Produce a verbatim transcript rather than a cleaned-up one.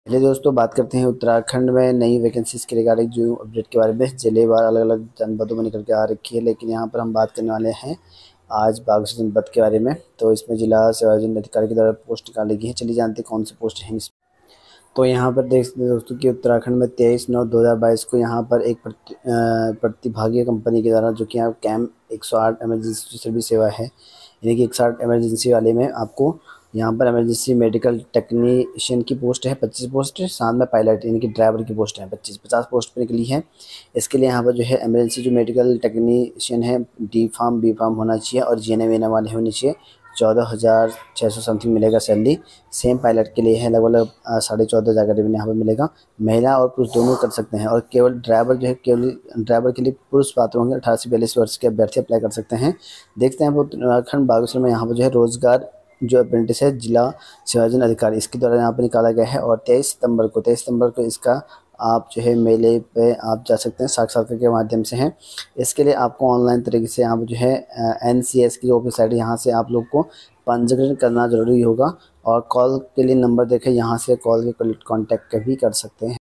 चलिए दोस्तों, बात करते हैं उत्तराखंड में नई वैकेंसीज़ के रिगार्डिंग जो अपडेट के बारे में। जिलेवार अलग अलग जनपदों में निकल के आ रखी है, लेकिन यहाँ पर हम बात करने वाले हैं आज बागेश्वर जनपद के बारे में। तो इसमें जिला सेवायोजन अधिकारी के द्वारा पोस्ट निकाली गई है। चलिए जानते हैं कौन सी पोस्ट है इस। तो यहाँ पर देख सकते हैं दोस्तों कि उत्तराखंड में तेईस नौ दो हज़ार बाईस को यहाँ पर एक प्रति अ, प्रतिभागी कंपनी के द्वारा, जो कि यहाँ कैम एक सौ आठ इमरजेंसी सर्विस सेवा है, यानी कि एक सौ आठ इमरजेंसी वाले में आपको यहाँ पर इमरजेंसी मेडिकल टेक्नीशियन की पोस्ट है पच्चीस पोस्ट है। साथ में पायलट यानी कि ड्राइवर की पोस्ट है पच्चीस पचास पोस्ट पर निकली है। इसके लिए यहाँ पर जो है इमरजेंसी जो मेडिकल टेक्नीशियन है डी फार्म बी फार्म होना चाहिए और G N M N M वाले होने चाहिए। चौदह हज़ार छः सौ समथिंग मिलेगा सैलरी। सेम पायलट के लिए है, लगभग लगभग साढ़े चौदह हज़ार करीब यहाँ पर मिलेगा। महिला और पुरुष दोनों कर सकते हैं, और केवल ड्राइवर जो है केवल ड्राइवर के लिए पुरुष पात्र होंगे। अठारह से बयालीस वर्ष के अभ्यर्थी अप्लाई कर सकते हैं। देखते हैं उत्तराखंड बागेश्वर में यहाँ पर जो है रोजगार जो अप्रेंटिस है जिला सेवायोजन अधिकारी, इसके द्वारा यहाँ पर निकाला गया है। और तेईस सितंबर को तेईस सितंबर को इसका आप जो है मेले पे आप जा सकते हैं, साक्षात्कार के माध्यम से हैं। इसके लिए आपको ऑनलाइन तरीके से आप जो है एन सी एस की जो वेबसाइट है, यहाँ से आप लोग को पंजीकरण करना ज़रूरी होगा। और कॉल के लिए नंबर देखें, यहाँ से कॉल के कॉन्टैक्ट भी कर सकते हैं।